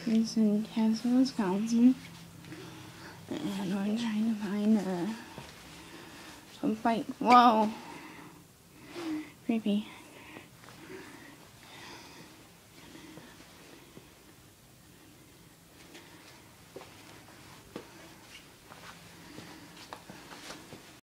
It's in Castle, Wisconsin. And we're trying to find a bike. Whoa! Creepy.